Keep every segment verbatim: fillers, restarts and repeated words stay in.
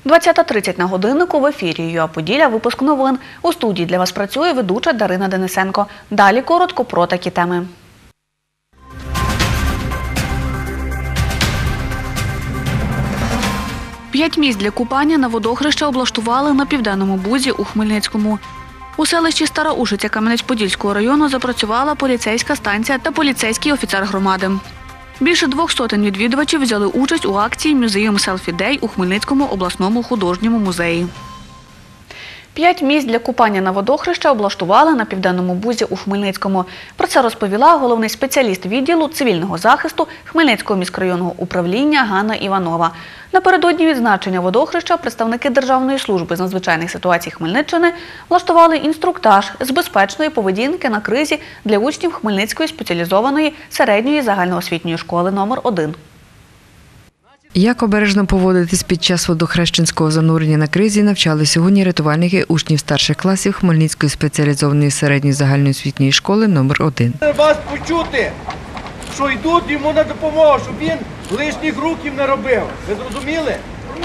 двадцята тридцять на годиннику в ефірі ЮА Поділля. Випуск новин. У студії для вас працює ведуча Дарина Денисенко. Далі коротко про такі теми. П'ять місць для купання на водохреща облаштували на Південному Бузі у Хмельницькому. У селищі Стара Ушиця Кам'янець-Подільського району запрацювала поліцейська станція та поліцейський офіцер громади. Більше двох сотень відвідувачів взяли участь у акції «Museum Selfie Day» у Хмельницькому обласному художньому музеї. П'ять місць для купання на водохреща облаштували на Південному Бузі у Хмельницькому. Про це розповіла головний спеціаліст відділу цивільного захисту Хмельницького міськрайонного управління Ганна Іванова. Напередодні відзначення водохреща представники Державної служби з надзвичайних ситуацій Хмельниччини влаштували інструктаж з безпечної поведінки на кризі для учнів Хмельницької спеціалізованої середньої загальноосвітньої школи номер один. Як обережно поводитись під час водохрещенського занурення на кризі, навчали сьогодні рятувальники учнів старших класів Хмельницької спеціалізованої середньої загальноосвітньої школи номер один. Вас почути, що йдуть йому на допомогу, щоб він лишніх рухів не робив. Ви зрозуміли?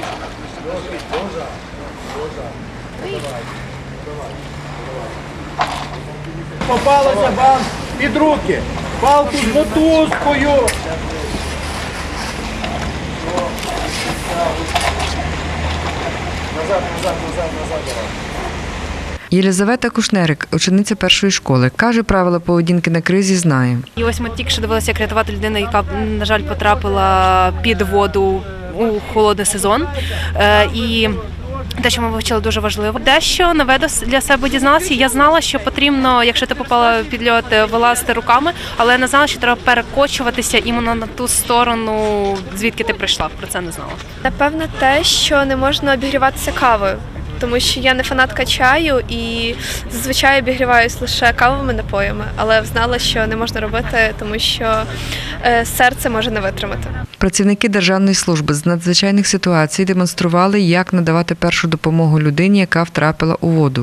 Попалося вам під руки палку з мотузкою. Назад, назад, назад, назад. Єлизавета Кушнерик, учениця першої школи, каже, правила поведінки на кризі знає. І ось ми тільки що дивилися, як рятувати людину, яка, на жаль, потрапила під воду у холодний сезон. І те, що ми вивчили, дуже важливо. Дещо нове для себе дізналася. Я знала, що потрібно, якщо ти попала під льод, вилазити руками, але я не знала, що треба перекочуватися іменно на ту сторону, звідки ти прийшла. Про це не знала. Напевно, те, що не можна обігріватися кавою, тому що я не фанатка чаю і зазвичай обігріваюсь лише кавовими напоями, але знала, що не можна робити, тому що серце може не витримати. Працівники Державної служби з надзвичайних ситуацій демонстрували, як надавати першу допомогу людині, яка втрапила у воду.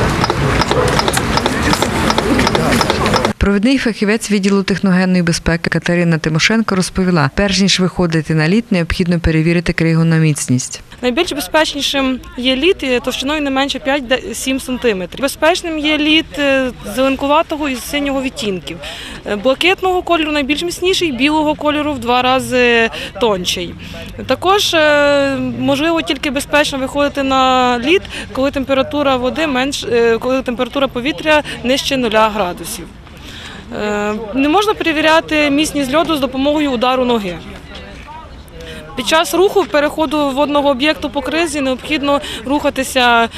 Провідний фахівець відділу техногенної безпеки Катерина Тимошенко розповіла, перш ніж виходити на лід, необхідно перевірити кригу на міцність. Найбільш безпечнішим є лід товщиною не менше п'ять-сім сантиметрів. Безпечним є лід зеленкуватого і синього відтінків. Блакитного кольору найбільш міцніший, білого кольору в два рази тонший. Також можливо тільки безпечно виходити на лід, коли температура води менш, коли температура повітря нижче нуля градусів. Не можна перевіряти міцність льоду з допомогою удару ноги. Під час руху, переходу водного об'єкту по кризі необхідно рухатися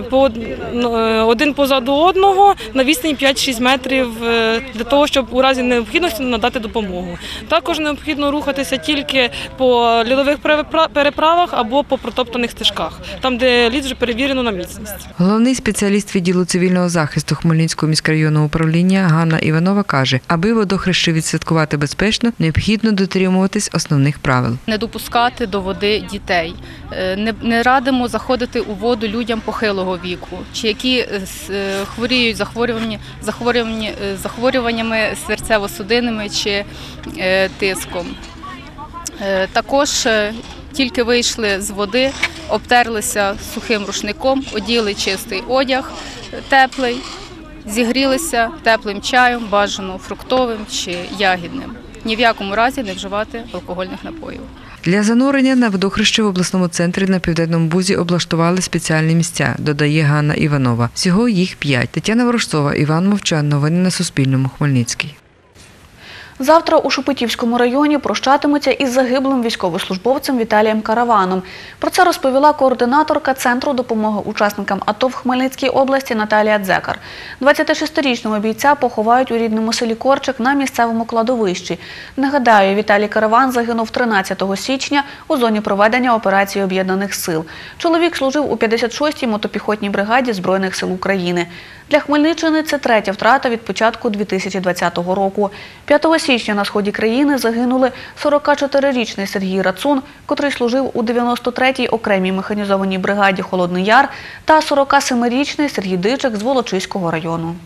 один позаду одного на відстані п'ять-шість метрів для того, щоб у разі необхідності надати допомогу. Також необхідно рухатися тільки по льодових переправах або по протоптаних стежках, там, де лід вже перевірено на міцність. Головний спеціаліст відділу цивільного захисту Хмельницького міськрайонного управління Ганна Іванова каже, аби водохреща відсвяткувати безпечно, необхідно дотримуватись основних правил. Не допускати до води дітей. Не, не радимо заходити у воду людям похилого віку, чи які хворіють захворювання, захворювання, захворюваннями серцево-судинними чи е, тиском. Е, також е, тільки вийшли з води, обтерлися сухим рушником, оділи чистий одяг, теплий, зігрілися теплим чаєм, бажано фруктовим чи ягідним. Ні в якому разі не вживати алкогольних напоїв. Для занурення на водохреще в обласному центрі на Південному Бузі облаштували спеціальні місця, додає Ганна Іванова. Всього їх п'ять. Тетяна Ворожцова, Іван Мовчан. Новини на Суспільному. Хмельницький. Завтра у Шепетівському районі прощатимуться із загиблим військовослужбовцем Віталієм Караваном. Про це розповіла координаторка Центру допомоги учасникам АТО в Хмельницькій області Наталія Дзекар. двадцятишестирічного бійця поховають у рідному селі Корчик на місцевому кладовищі. Нагадаю, Віталій Караван загинув тринадцятого січня у зоні проведення операції Об'єднаних сил. Чоловік служив у п'ятдесят шостій мотопіхотній бригаді Збройних сил України. Для Хмельниччини це третя втрата від початку дві тисячі двадцятого року. п'ятого січня на сході країни загинули сорокачотирирічний Сергій Рацун, котрий служив у дев'яносто третій окремій механізованій бригаді «Холодний Яр», та сорокасемирічний Сергій Дичик з Волочиського району.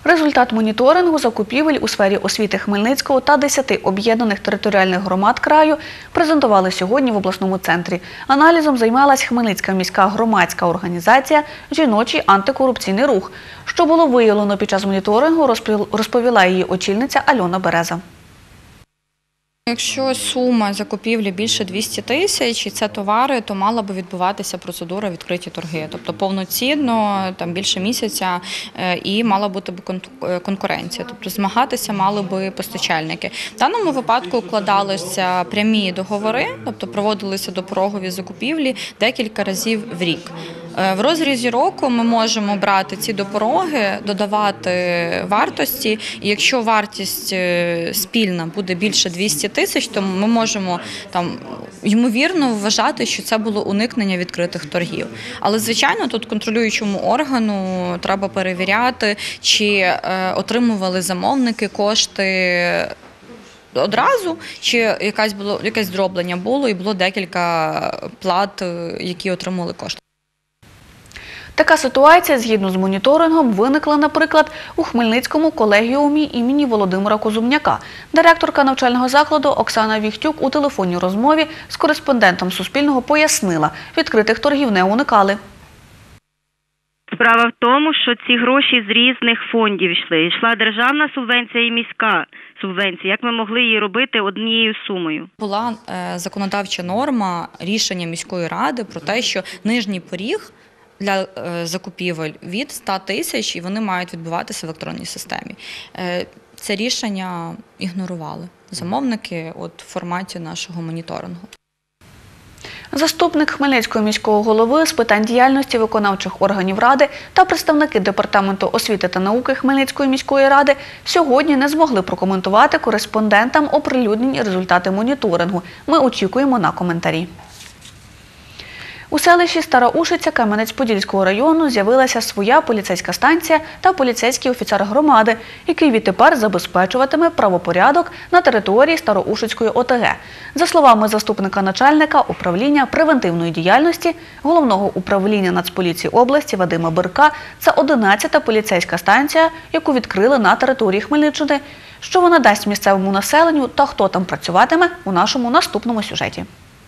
Результат моніторингу закупівель у сфері освіти Хмельницького та десяти об'єднаних територіальних громад краю презентували сьогодні в обласному центрі. Аналізом займалась Хмельницька міська громадська організація «Жіночий антикорупційний рух». Що було виявлено під час моніторингу, розповіла її очільниця Альона Береза. Якщо сума закупівлі більше двісті тисяч і це товари, то мала би відбуватися процедура відкриті торги. Тобто повноцінно, там більше місяця, і мала бути конкуренція. Тобто змагатися мали би постачальники. В даному випадку укладалися прямі договори, тобто проводилися допорогові закупівлі декілька разів в рік. В розрізі року ми можемо брати ці допороги, додавати вартості, і якщо вартість спільна буде більше двісті тисяч, то ми можемо там ймовірно вважати, що це було уникнення відкритих торгів. Але, звичайно, тут контролюючому органу треба перевіряти, чи отримували замовники кошти одразу, чи якесь було якесь дроблення було, і було декілька плат, які отримували кошти. Така ситуація, згідно з моніторингом, виникла, наприклад, у Хмельницькому колегіумі імені Володимира Козубняка. Директорка навчального закладу Оксана Віхтюк у телефонній розмові з кореспондентом Суспільного пояснила, відкритих торгів не уникали. Справа в тому, що ці гроші з різних фондів йшли. Йшла державна субвенція і міська субвенція. Як ми могли її робити однією сумою? Була законодавча норма рішення міської ради про те, що нижній поріг для закупівель від ста тисяч, і вони мають відбуватися в електронній системі. Це рішення ігнорували замовники от, в форматі нашого моніторингу. Заступник Хмельницького міського голови з питань діяльності виконавчих органів ради та представники Департаменту освіти та науки Хмельницької міської ради сьогодні не змогли прокоментувати кореспондентам оприлюднені результати моніторингу. Ми очікуємо на коментарі. У селищі Стара Ушиця Кам'янець-Подільського району з'явилася своя поліцейська станція та поліцейський офіцер громади, який відтепер забезпечуватиме правопорядок на території Староушицької О Те Ге. За словами заступника начальника управління превентивної діяльності Головного управління Нацполіції області Вадима Бирка, це одинадцята поліцейська станція, яку відкрили на території Хмельниччини. Що вона дасть місцевому населенню та хто там працюватиме у нашому наступному сюжеті.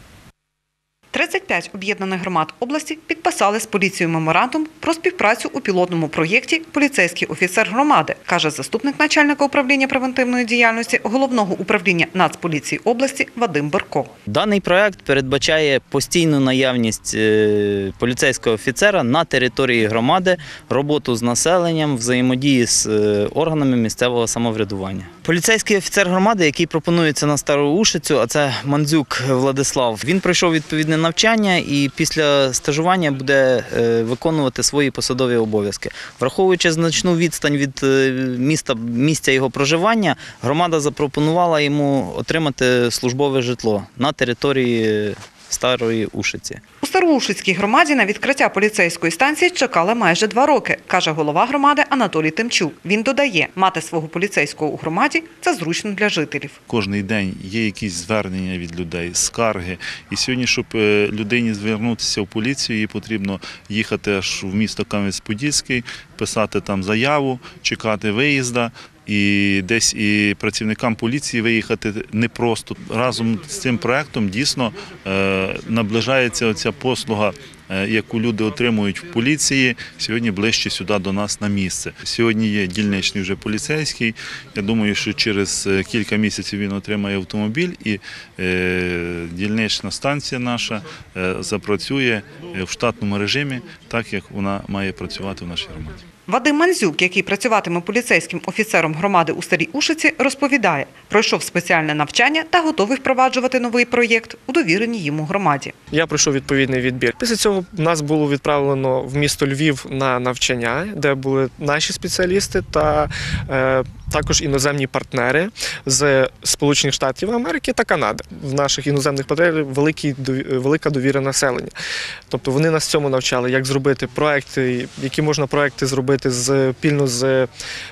тридцять п'ять об'єднаних громад області підписали з поліцією меморандум про співпрацю у пілотному проєкті «Поліцейський офіцер громади», каже заступник начальника управління превентивної діяльності Головного управління Нацполіції області Вадим Бирко. Даний проєкт передбачає постійну наявність поліцейського офіцера на території громади, роботу з населенням, взаємодії з органами місцевого самоврядування. Поліцейський офіцер громади, який пропонується на Стару Ушицю, а це Мандзюк Владислав, він пройшов відповідне навчання і після стажування буде виконувати свої посадові обов'язки. Враховуючи значну відстань від міста, місця його проживання, громада запропонувала йому отримати службове житло на території Старої Ушиці. У Староушицькій громаді на відкриття поліцейської станції чекали майже два роки, каже голова громади Анатолій Тимчук. Він додає, мати свого поліцейського у громаді – це зручно для жителів. Кожний день є якісь звернення від людей, скарги. І сьогодні, щоб людині звернутися в поліцію, їй потрібно їхати аж в місто Кам'янець-Подільський, писати там заяву, чекати виїзду. І десь і працівникам поліції виїхати непросто. Разом з цим проєктом дійсно наближається оця послуга, яку люди отримують в поліції, сьогодні ближче сюди до нас на місце. Сьогодні є дільничний вже поліцейський. Я думаю, що через кілька місяців він отримає автомобіль і дільнична станція наша запрацює в штатному режимі, так як вона має працювати в нашій громаді. Вадим Мандзюк, який працюватиме поліцейським офіцером громади у Старій Ушиці, розповідає, пройшов спеціальне навчання та готовий впроваджувати новий проєкт у довіреній йому громаді. Я пройшов відповідний відбір. Після цього нас було відправлено в місто Львів на навчання, де були наші спеціалісти та е, також іноземні партнери з Сполучених Штатів Америки та Канади. В наших іноземних партнерів великий, велика довіра населення. Тобто вони нас цьому навчали, як зробити проекти, які можна проекти зробити спільно з,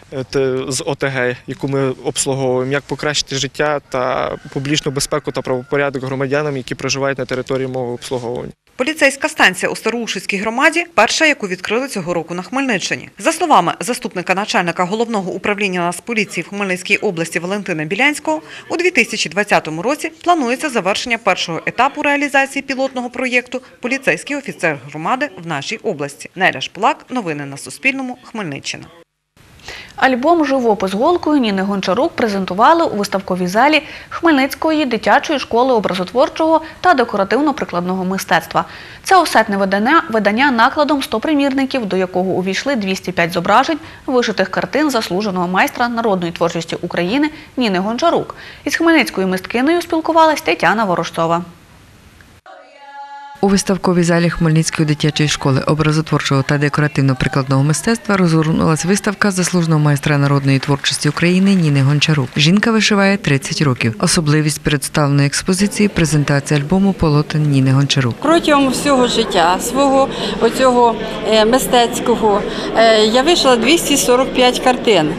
з О Те Ге, яку ми обслуговуємо, як покращити життя та публічну безпеку та правопорядок громадянам, які проживають на території мого обслуговування. Поліцейська станція у Староушицькій громаді – перша, яку відкрили цього року на Хмельниччині. За словами заступника начальника Головного управління Нацполіції в Хмельницькій області Валентина Білянського, у дві тисячі двадцятому році планується завершення першого етапу реалізації пілотного проєкту «Поліцейський офіцер громади в нашій області». Неля Шпулак, новини на Суспільному, Хмельниччина. Альбом «Живопис голкою» Ніни Гончарук презентували у виставковій залі Хмельницької дитячої школи образотворчого та декоративно-прикладного мистецтва. Це осетне видання, видання накладом сто примірників, до якого увійшли двісті п'ять зображень вишитих картин заслуженого майстра народної творчості України Ніни Гончарук. Із хмельницькою мисткинею спілкувалась Тетяна Ворожцова. У виставковій залі Хмельницької дитячої школи образотворчого та декоративно-прикладного мистецтва розгорнулась виставка заслуженого майстра народної творчості України Ніни Гончарук. Жінка вишиває тридцять років. Особливість представленої експозиції – презентація альбому полотен Ніни Гончарук. Протягом всього життя свого оцього мистецького я вийшла двісті сорок п'ять картин.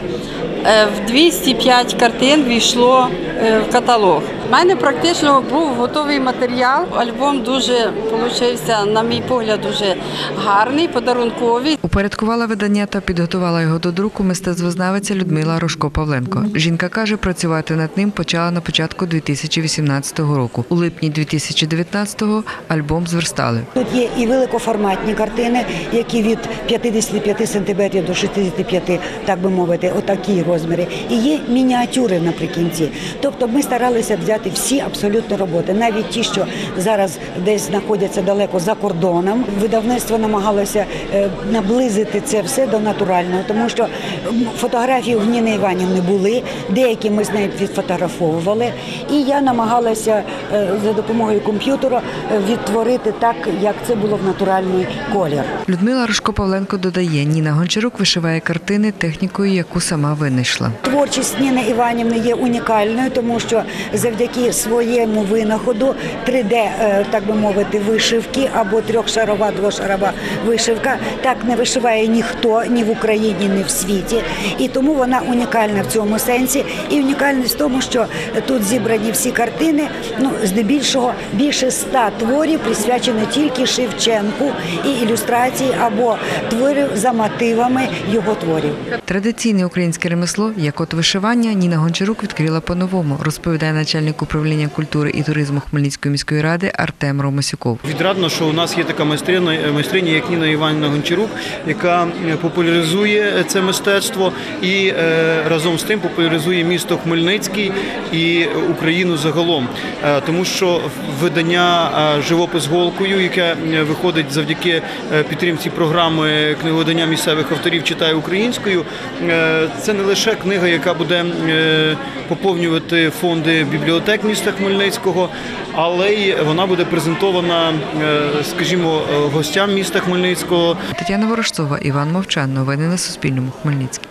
В двісті п'ять картин війшло в каталог. У мене практично був готовий матеріал. Альбом дуже получився, на мій погляд, дуже гарний, подарунковий. Упорядкувала видання та підготувала його до друку мистецтвознавиця Людмила Рожко-Павленко. Жінка каже, працювати над ним почала на початку дві тисячі вісімнадцятого року. У липні дві тисячі дев'ятнадцятого альбом зверстали. Тут є і великоформатні картини, які від п'ятдесят п'ять сантиметрів до шістдесят п'ять, так би мовити, отакі розміри. І є мініатюри наприкінці. Тобто ми старалися взяти всі абсолютно роботи, навіть ті, що зараз десь знаходяться далеко за кордоном. Видавництво намагалося наблизити це все до натурального, тому що фотографії в Ніни Іванівни були, деякі ми з нею відфотографовували, і я намагалася за допомогою комп'ютера відтворити так, як це було в натуральний колір. Людмила Рожко-Павленко додає, Ніна Гончарук вишиває картини технікою, яку сама винайшла. Творчість Ніни Іванівни є унікальною, тому що завдяки своєму винаходу три де, так би мовити, вишивки або трьохшарова, двошарова вишивка так не вишиває ніхто ні в Україні, ні в світі. І тому вона унікальна в цьому сенсі. І унікальність в тому, що тут зібрані всі картини, ну, здебільшого більше ста творів присвячені тільки Шевченку і ілюстрації або творів за мотивами його творів. Традиційне українське ремесло, як от вишивання, Ніна Гончарук відкрила по-новому, розповідає начальник управління культури і туризму Хмельницької міської ради Артем Ромасюков. Відрадно, що у нас є така майстриня, майстриня як Ніна Іванівна Гончарук, яка популяризує це мистецтво і е, разом з тим популяризує місто Хмельницький і Україну загалом. Е, тому що видання «Живопис голкою», яке виходить завдяки підтримці програми книговидання місцевих авторів «Читай українською», е, це не лише книга, яка буде е, поповнювати фонди бібліотек міста Хмельницького, але й вона буде презентована, скажімо, гостям міста Хмельницького. Тетяна Ворожцова, Іван Мовчан. Новини на Суспільному. Хмельницький.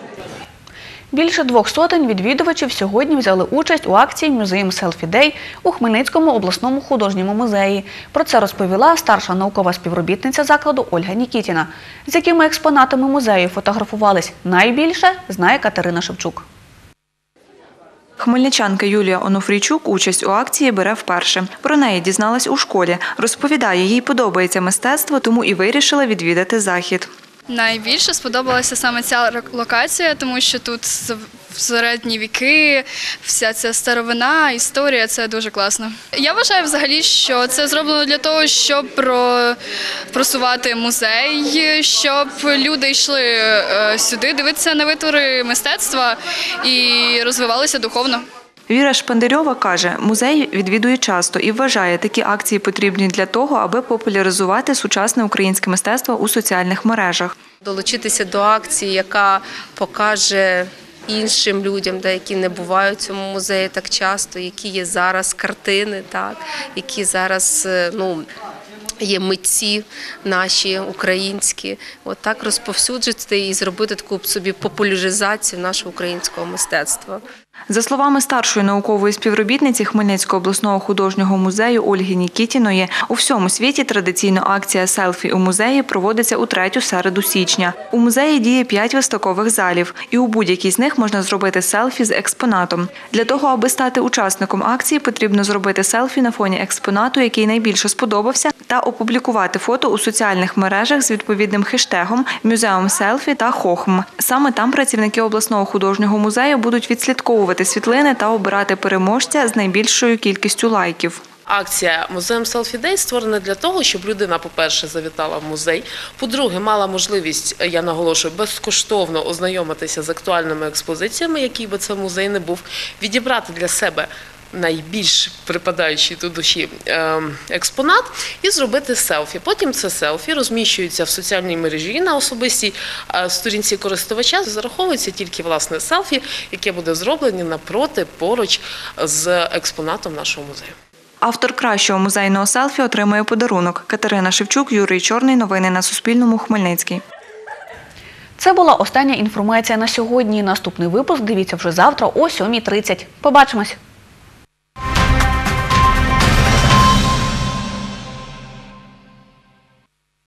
Більше двох сотень відвідувачів сьогодні взяли участь у акції «Мюзеум Селфі Дей» у Хмельницькому обласному художньому музеї. Про це розповіла старша наукова співробітниця закладу Ольга Нікітіна. З якими експонатами музею фотографувались найбільше, знає Катерина Шевчук. Хмельничанка Юлія Онуфрійчук участь у акції бере вперше. Про неї дізналась у школі. Розповідає, їй подобається мистецтво, тому і вирішила відвідати захід. Найбільше сподобалася саме ця локація, тому що тут середні віки, вся ця старовина, історія – це дуже класно. Я вважаю взагалі, що це зроблено для того, щоб просувати музей, щоб люди йшли сюди, дивитися на витвори мистецтва і розвивалися духовно. Віра Шпандерьова каже, музей відвідує часто і вважає, такі акції потрібні для того, аби популяризувати сучасне українське мистецтво у соціальних мережах. Долучитися до акції, яка покаже іншим людям, які не бувають у цьому музеї так часто, які є зараз картини, так, які зараз, ну, є митці наші, українські. От так розповсюджити і зробити таку собі популяризацію нашого українського мистецтва. За словами старшої наукової співробітниці Хмельницького обласного художнього музею Ольги Нікітіної, у всьому світі традиційно акція «Селфі у музеї» проводиться у третю середу січня. У музеї діє п'ять виставкових залів, і у будь-якій з них можна зробити селфі з експонатом. Для того, аби стати учасником акції, потрібно зробити селфі на фоні експонату, який найбільше сподобався, та опублікувати фото у соціальних мережах з відповідним хештегом «Мюзеум селфі» та «Хохм». Саме там працівники обласного художнього музею будуть відслідковувати світлини та обирати переможця з найбільшою кількістю лайків. Акція «Музеум Селфі Дей» створена для того, щоб людина, по-перше, завітала в музей, по-друге, мала можливість, я наголошую, безкоштовно ознайомитися з актуальними експозиціями, який би це музей не був, відібрати для себе найбільш припадаючий до душі експонат і зробити селфі. Потім це селфі розміщується в соціальній мережі і на особистій сторінці користувача зараховується тільки власне селфі, яке буде зроблено напроти, поруч з експонатом нашого музею. Автор кращого музейного селфі отримує подарунок. Катерина Шевчук, Юрій Чорний. Новини на Суспільному. Хмельницький. Це була остання інформація на сьогодні. Наступний випуск дивіться вже завтра о сьомій тридцять. Побачимось!